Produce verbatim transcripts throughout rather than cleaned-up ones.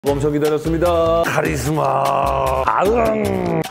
엄청 기다렸습니다. 카리스마. 아응.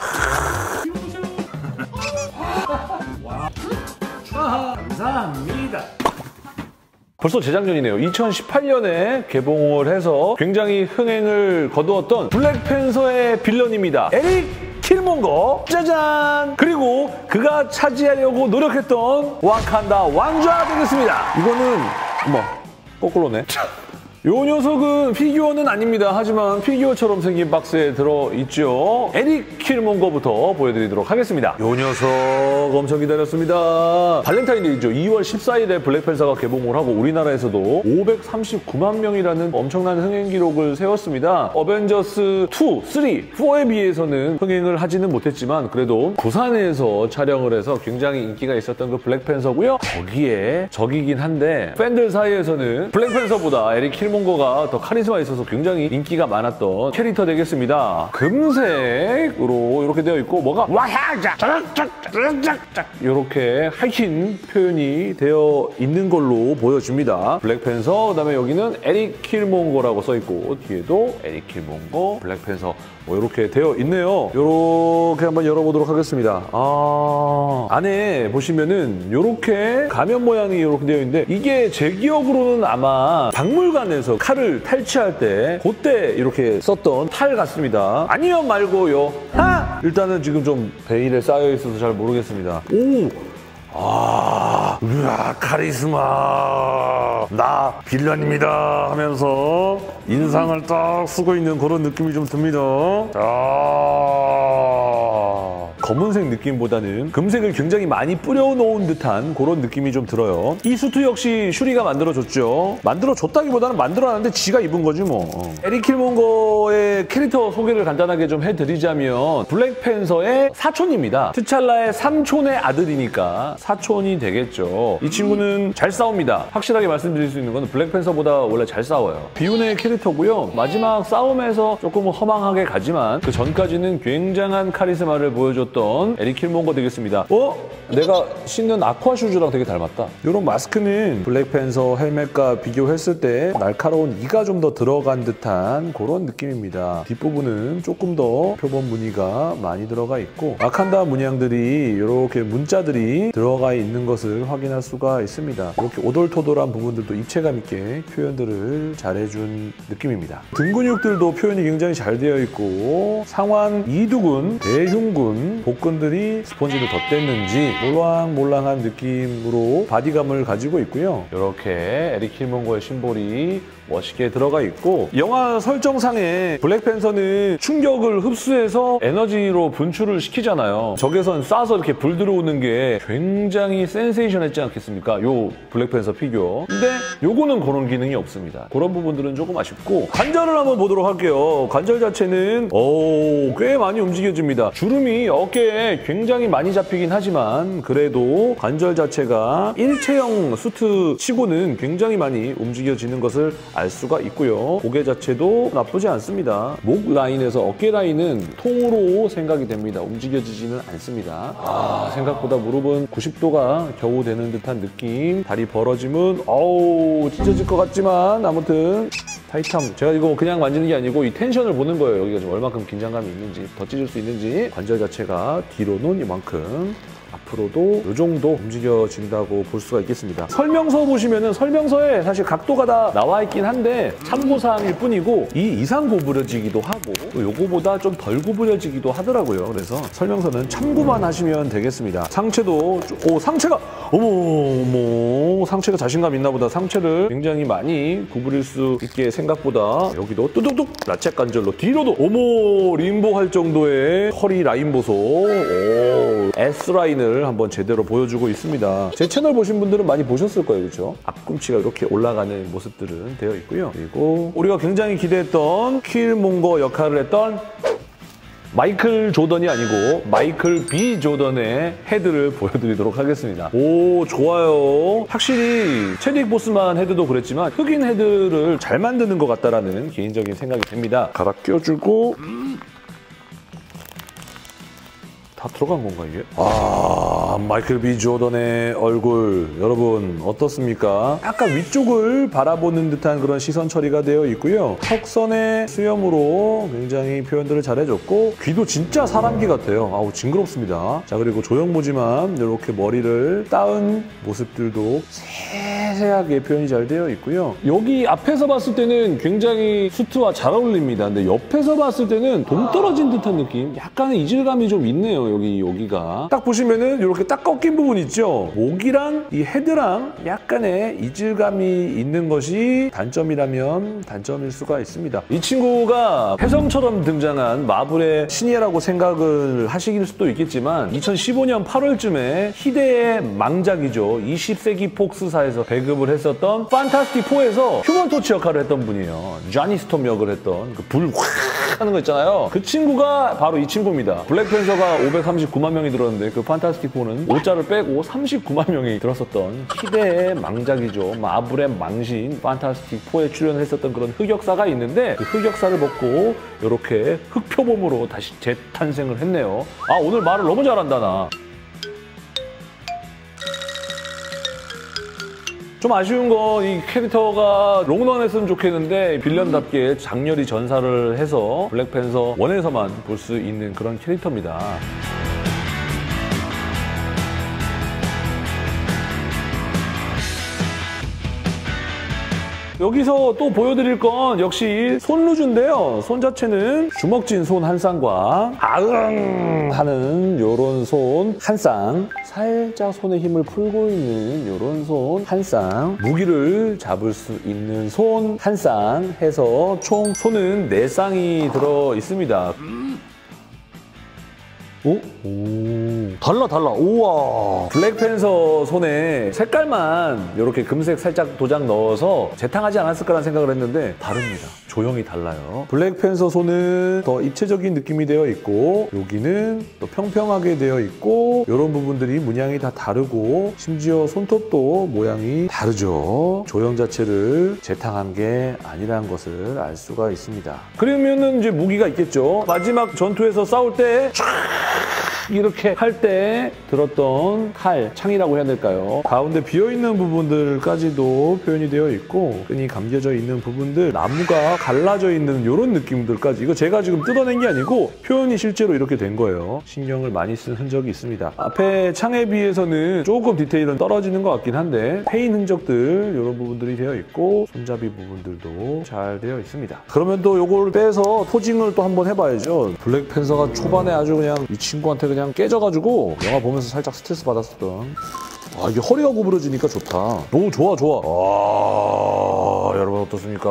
감사합니다. 벌써 재작년이네요. 이천십팔 년에 개봉을 해서 굉장히 흥행을 거두었던 블랙팬서의 빌런입니다. 에릭 킬몬거. 짜잔! 그리고 그가 차지하려고 노력했던 와칸다 왕좌 되겠습니다. 이거는 어머 거꾸로네. 요 녀석은 피규어는 아닙니다. 하지만 피규어처럼 생긴 박스에 들어있죠. 에릭 킬몬거부터 보여드리도록 하겠습니다. 요 녀석 엄청 기다렸습니다. 발렌타인데이죠. 이월 십사일에 블랙팬서가 개봉을 하고 우리나라에서도 오백삼십구만 명이라는 엄청난 흥행 기록을 세웠습니다. 어벤져스 투, 쓰리, 포에 비해서는 흥행을 하지는 못했지만 그래도 부산에서 촬영을 해서 굉장히 인기가 있었던 그 블랙팬서고요. 거기에 적이긴 한데 팬들 사이에서는 블랙팬서보다 에릭 킬 몬거가 더 카리스마 있어서 굉장히 인기가 많았던 캐릭터 되겠습니다. 금색으로 이렇게 되어 있고 뭐가 와하자 짜락짝짜락짝 이렇게 하이킨 표현이 되어 있는 걸로 보여집니다. 블랙팬서, 그다음에 여기는 에릭 킬몬거라고 써 있고 뒤에도 에릭 킬몬거, 블랙팬서 뭐 이렇게 되어 있네요. 이렇게 한번 열어보도록 하겠습니다. 아, 안에 보시면은 이렇게 가면 모양이 이렇게 되어 있는데 이게 제 기억으로는 아마 박물관에서 칼을 탈취할 때 그때 이렇게 썼던 칼 같습니다. 아니면 말고요. 하! 일단은 지금 좀 베일에 쌓여 있어서 잘 모르겠습니다. 오! 아, 으아, 카리스마. 나 빌런입니다 하면서 인상을 딱 쓰고 있는 그런 느낌이 좀 듭니다. 아, 검은색 느낌보다는 금색을 굉장히 많이 뿌려놓은 듯한 그런 느낌이 좀 들어요. 이 수트 역시 슈리가 만들어줬죠. 만들어줬다기보다는 만들어놨는데 지가 입은 거지 뭐. 에릭 킬몬거의 캐릭터 소개를 간단하게 좀 해드리자면 블랙팬서의 사촌입니다. 트찰라의 삼촌의 아들이니까 사촌이 되겠죠. 이 친구는 잘 싸웁니다. 확실하게 말씀드릴 수 있는 건 블랙팬서보다 원래 잘 싸워요. 비운의 캐릭터고요. 마지막 싸움에서 조금 허망하게 가지만 그 전까지는 굉장한 카리스마를 보여줬던 에릭 킬몬거 되겠습니다. 어? 내가 신는 아쿠아 슈즈랑 되게 닮았다. 이런 마스크는 블랙팬서 헬멧과 비교했을 때 날카로운 이가 좀 더 들어간 듯한 그런 느낌입니다. 뒷부분은 조금 더 표본 무늬가 많이 들어가 있고 와칸다 문양들이 이렇게 문자들이 들어가 있는 것을 확인할 수가 있습니다. 이렇게 오돌토돌한 부분들도 입체감 있게 표현들을 잘해준 느낌입니다. 등 근육들도 표현이 굉장히 잘 되어 있고 상완 이두근, 대흉근, 복근들이 스펀지를 덧댔는지 몰랑몰랑한 느낌으로 바디감을 가지고 있고요. 이렇게 에릭 킬몬거의 심볼이 멋있게 들어가 있고 영화 설정상에 블랙팬서는 충격을 흡수해서 에너지로 분출을 시키잖아요. 적외선 쏴서 이렇게 불 들어오는 게 굉장히 센세이션했지 않겠습니까? 요 블랙팬서 피규어. 근데 요거는 그런 기능이 없습니다. 그런 부분들은 조금 아쉽고 관절을 한번 보도록 할게요. 관절 자체는 오, 꽤 많이 움직여집니다. 주름이 어깨에 굉장히 많이 잡히긴 하지만 그래도 관절 자체가 일체형 수트 치고는 굉장히 많이 움직여지는 것을 알 수가 있고요. 고개 자체도 나쁘지 않습니다. 목 라인에서 어깨 라인은 통으로 생각이 됩니다. 움직여지지는 않습니다. 아, 생각보다 무릎은 구십 도가 겨우 되는 듯한 느낌. 다리 벌어짐은 어우 찢어질 것 같지만 아무튼 타이트함. 제가 이거 그냥 만지는 게 아니고 이 텐션을 보는 거예요. 여기가 좀 얼마큼 긴장감이 있는지, 더 찢을 수 있는지. 관절 자체가 뒤로는 이만큼, 앞으로도 이 정도 움직여진다고 볼 수가 있겠습니다. 설명서 보시면은 설명서에 사실 각도가 다 나와 있긴 한데 참고사항일 뿐이고 이 이상 구부려지기도 하고 요거보다 좀 덜 구부려지기도 하더라고요. 그래서 설명서는 참고만 하시면 되겠습니다. 상체도 오 상체가 어머 어머 상체가 자신감 있나 보다. 상체를 굉장히 많이 구부릴 수 있게 생각보다 여기도 뚜둑뚝 라쳇 관절로 뒤로도 어머 림보 할 정도의 허리 라인 보소. 오 S라인 을 한번 제대로 보여주고 있습니다. 제 채널 보신 분들은 많이 보셨을 거예요. 그렇죠? 앞꿈치가 이렇게 올라가는 모습들은 되어 있고요. 그리고 우리가 굉장히 기대했던 킬몬거 역할을 했던 마이클 조던이 아니고 마이클 B 조던의 헤드를 보여드리도록 하겠습니다. 오 좋아요. 확실히 체딕 보스만 헤드도 그랬지만 흑인 헤드를 잘 만드는 것 같다라는 개인적인 생각이 듭니다. 갈아 껴주고 다 들어간 건가 이게? 아 마이클 비 조던의 얼굴 여러분 어떻습니까? 약간 위쪽을 바라보는 듯한 그런 시선 처리가 되어 있고요. 턱선의 수염으로 굉장히 표현들을 잘해줬고 귀도 진짜 사람귀 같아요. 아우 징그럽습니다. 자 그리고 조형모지만 이렇게 머리를 따은 모습들도 세세하게 표현이 잘 되어 있고요. 여기 앞에서 봤을 때는 굉장히 수트와 잘 어울립니다. 근데 옆에서 봤을 때는 동떨어진 듯한 느낌? 약간의 이질감이 좀 있네요. 여기 여기가 딱 보시면은 이렇게 딱 꺾인 부분 있죠? 목이랑 이 헤드랑 약간의 이질감이 있는 것이 단점이라면 단점일 수가 있습니다. 이 친구가 혜성처럼 등장한 마블의 신이라고 생각을 하시길 수도 있겠지만 이천십오 년 팔월쯤에 희대의 망작이죠. 이십 세기 폭스사에서 배급을 했었던 판타스틱 포에서 휴먼 토치 역할을 했던 분이에요. 쟈니 스톰 역을 했던 그 불 확 하는 거 있잖아요. 그 친구가 바로 이 친구입니다. 블랙팬서가 오백삼십구만 명이 들었는데 그 판타스틱 포는 오자를 빼고 삼십구만 명이 들었었던 희대의 망작이죠. 마블의 망신 판타스틱 포에 출연을 했었던 그런 흑역사가 있는데 그 흑역사를 먹고 이렇게 흑표범으로 다시 재탄생을 했네요. 아 오늘 말을 너무 잘한다 나. 좀 아쉬운 건 이 캐릭터가 롱런 했으면 좋겠는데 빌런답게 장렬히 전사를 해서 블랙팬서 원에서만 볼 수 있는 그런 캐릭터입니다. 여기서 또 보여드릴 건 역시 손루즈인데요. 손 자체는 주먹진 손 한 쌍과 아응 하는 요런 손 한 쌍, 살짝 손에 힘을 풀고 있는 요런 손 한 쌍, 무기를 잡을 수 있는 손 한 쌍 해서 총 손은 네 쌍이 들어 있습니다. 오? 오. 달라 달라. 우와. 블랙팬서 손에 색깔만 이렇게 금색 살짝 도장 넣어서 재탕하지 않았을 거란 생각을 했는데 다릅니다. 조형이 달라요. 블랙팬서 손은 더 입체적인 느낌이 되어 있고 여기는 또 평평하게 되어 있고 이런 부분들이 문양이 다 다르고 심지어 손톱도 모양이 다르죠. 조형 자체를 재탕한 게 아니라는 것을 알 수가 있습니다. 그러면은 이제 무기가 있겠죠. 마지막 전투에서 싸울 때 이렇게 할 때 들었던 칼, 창이라고 해야 될까요? 가운데 비어있는 부분들까지도 표현이 되어 있고 끈이 감겨져 있는 부분들, 나무가 갈라져 있는 이런 느낌들까지 이거 제가 지금 뜯어낸 게 아니고 표현이 실제로 이렇게 된 거예요. 신경을 많이 쓴 흔적이 있습니다. 앞에 창에 비해서는 조금 디테일은 떨어지는 것 같긴 한데 페인 흔적들 이런 부분들이 되어 있고 손잡이 부분들도 잘 되어 있습니다. 그러면 또 이걸 빼서 포징을 또 한번 해봐야죠. 블랙팬서가 초반에 아주 그냥 이 친구한테 그냥 깨져가지고 영화 보면서 살짝 스트레스 받았었던. 아 이게 허리가 구부러지니까 좋다. 너무 좋아 좋아. 와 여러분 어떻습니까?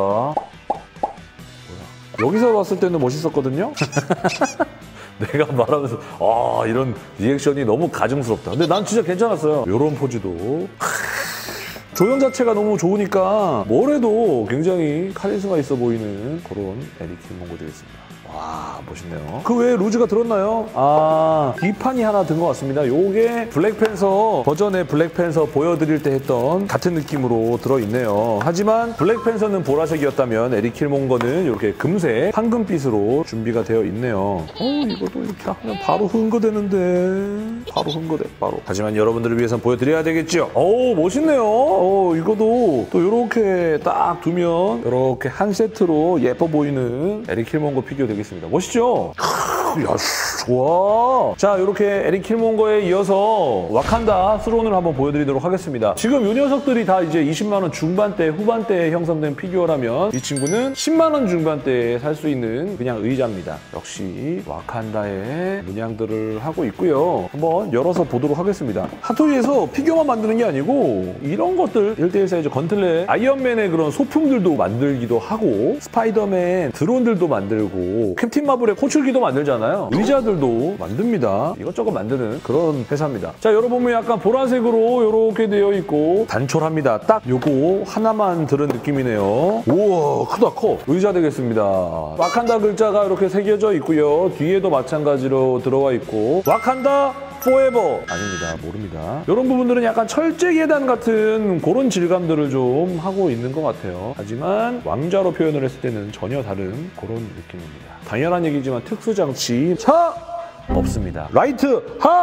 뭐야. 여기서 봤을 때는 멋있었거든요. 내가 말하면서 아 이런 리액션이 너무 가증스럽다. 근데 난 진짜 괜찮았어요. 이런 포즈도. 조형 자체가 너무 좋으니까 뭘 해도 굉장히 카리스마 있어 보이는 그런 에릭 킬몬거 되겠습니다. 와 멋있네요. 그 외에 루즈가 들었나요? 아 뒷판이 하나 든 것 같습니다. 요게 블랙팬서 버전의 블랙팬서 보여드릴 때 했던 같은 느낌으로 들어있네요. 하지만 블랙팬서는 보라색이었다면 에릭 킬몬거는 이렇게 금색 황금빛으로 준비가 되어 있네요. 어 이것도 이렇게 하면 바로 흥거되는데 바로 흥거돼 바로. 하지만 여러분들을 위해서는 보여드려야 되겠죠. 오 멋있네요. 오 이것도 또 이렇게 딱 두면 이렇게 한 세트로 예뻐 보이는 에릭 킬몬거 피규어 되겠습니다. 멋있죠? 야, 좋아. 자, 이렇게 에릭 킬몬거에 이어서 와칸다 스론을 한번 보여드리도록 하겠습니다. 지금 이 녀석들이 다 이제 이십만 원 중반대, 후반대에 형성된 피규어라면 이 친구는 십만 원 중반대에 살 수 있는 그냥 의자입니다. 역시 와칸다의 문양들을 하고 있고요. 한번 열어서 보도록 하겠습니다. 핫토이에서 피규어만 만드는 게 아니고 이런 것들 일 대 일 사이즈 건틀렛, 아이언맨의 그런 소품들도 만들기도 하고 스파이더맨 드론들도 만들고 캡틴 마블의 호출기도 만들잖아요. 의자들도 만듭니다. 이것저것 만드는 그런 회사입니다. 자, 여러분 약간 보라색으로 이렇게 되어 있고 단촐합니다. 딱 요거 하나만 들은 느낌이네요. 우와, 크다 커. 의자 되겠습니다. 와칸다 글자가 이렇게 새겨져 있고요. 뒤에도 마찬가지로 들어와 있고 와칸다 포에버 아닙니다. 모릅니다. 이런 부분들은 약간 철제 계단 같은 그런 질감들을 좀 하고 있는 것 같아요. 하지만 왕좌로 표현을 했을 때는 전혀 다른 그런 느낌입니다. 당연한 얘기지만 특수장치 차 없습니다. 라이트 하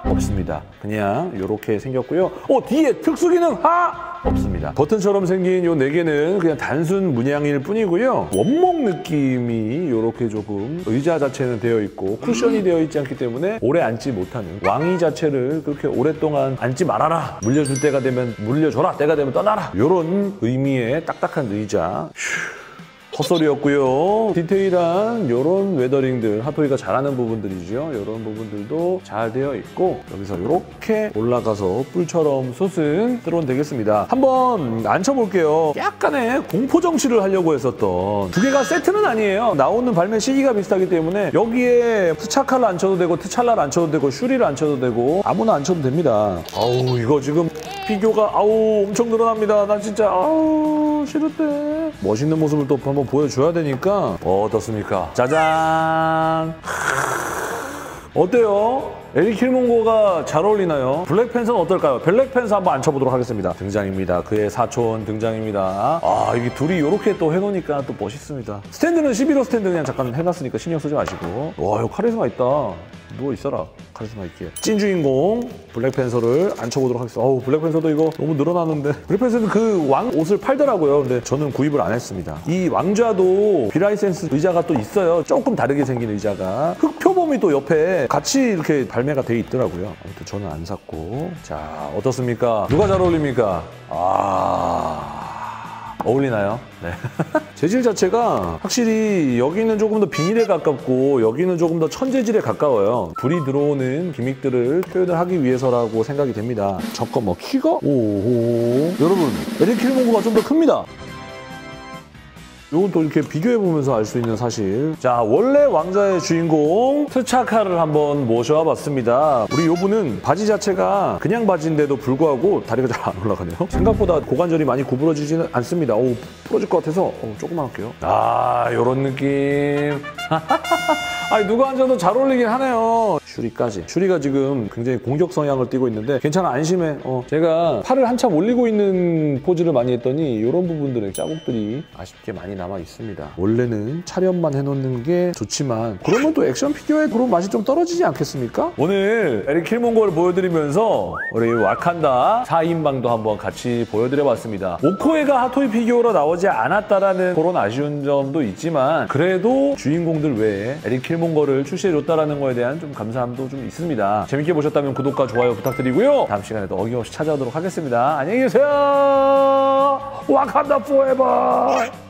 없습니다. 그냥 이렇게 생겼고요. 어, 뒤에 특수 기능 하 없습니다. 버튼처럼 생긴 요 네 개는 그냥 단순 문양일 뿐이고요. 원목 느낌이 이렇게 조금 의자 자체는 되어 있고 쿠션이 되어 있지 않기 때문에 오래 앉지 못하는, 왕위 자체를 그렇게 오랫동안 앉지 말아라, 물려줄 때가 되면 물려줘라, 때가 되면 떠나라, 이런 의미의 딱딱한 의자. 헛소리였고요. 디테일한 이런 웨더링들, 핫토이가 잘하는 부분들이죠. 이런 부분들도 잘 되어 있고 여기서 이렇게 올라가서 뿔처럼 솟은 드론 되겠습니다. 한번 앉혀볼게요. 약간의 공포 정치를 하려고 했었던, 두 개가 세트는 아니에요. 나오는 발매 시기가 비슷하기 때문에 여기에 트차카를 앉혀도 되고 트찰라를 앉혀도 되고 슈리를 앉혀도 되고 아무나 앉혀도 됩니다. 아우, 이거 지금 비교가 아우 엄청 늘어납니다. 난 진짜 아우 싫은데. 멋있는 모습을 또 한번 보여줘야 되니까. 어, 어떻습니까? 짜잔. 어때요? 에릭 킬몽고가 잘 어울리나요? 블랙팬서는 어떨까요? 블랙팬서 한번 앉혀보도록 하겠습니다. 등장입니다. 그의 사촌 등장입니다. 아, 이게 둘이 이렇게 또 해놓으니까 또 멋있습니다. 스탠드는 십일 호 스탠드 그냥 잠깐 해놨으니까 신경 쓰지 마시고. 와, 이거 카리스마 있다. 누워있어라. 카리스마 있게. 찐 주인공 블랙팬서를 앉혀보도록 하겠습니다. 어우, 블랙팬서도 이거 너무 늘어나는데. 블랙팬서는 그 왕 옷을 팔더라고요. 근데 저는 구입을 안 했습니다. 이 왕좌도 비라이센스 의자가 또 있어요. 조금 다르게 생긴 의자가. 흑표범이 또 옆에 같이 이렇게 발매가 돼 있더라고요. 아무튼 저는 안 샀고. 자, 어떻습니까? 누가 잘 어울립니까? 아... 어울리나요? 네. 재질 자체가 확실히 여기는 조금 더 비닐에 가깝고 여기는 조금 더 천재질에 가까워요. 불이 들어오는 기믹들을 표현을 하기 위해서라고 생각이 됩니다. 잠깐만, 키가? 오호. 여러분, 에릭 킬몽고가 좀 더 큽니다. 이건 또 이렇게 비교해보면서 알 수 있는 사실. 자, 원래 왕좌의 주인공 트차카를 한번 모셔와 봤습니다. 우리 요분은 바지 자체가 그냥 바지인데도 불구하고 다리가 잘 안 올라가네요. 생각보다 고관절이 많이 구부러지지는 않습니다. 오, 부러질 것 같아서 어, 조금만 할게요. 아, 요런 느낌. 아니, 누가 앉아도 잘 어울리긴 하네요. 슈리까지. 슈리가 지금 굉장히 공격 성향을 띠고 있는데 괜찮아, 안심해. 어, 제가 팔을 한참 올리고 있는 포즈를 많이 했더니 이런 부분들의 자국들이 아쉽게 많이 남아 있습니다. 원래는 촬영만 해놓는 게 좋지만 그러면 또 액션 피규어의 그런 맛이 좀 떨어지지 않겠습니까? 오늘 에릭 킬몽고를 보여드리면서 우리 와칸다 사 인방도 한번 같이 보여드려봤습니다. 오코에가 핫토이 피규어로 나오지 않았다라는 그런 아쉬운 점도 있지만 그래도 주인공들 외에 에릭 킬몽고를 출시해줬다라는 거에 대한 좀 감사함도 좀 있습니다. 재밌게 보셨다면 구독과 좋아요 부탁드리고요. 다음 시간에도 어김없이 찾아오도록 하겠습니다. 안녕히 계세요. 와칸다 포에버.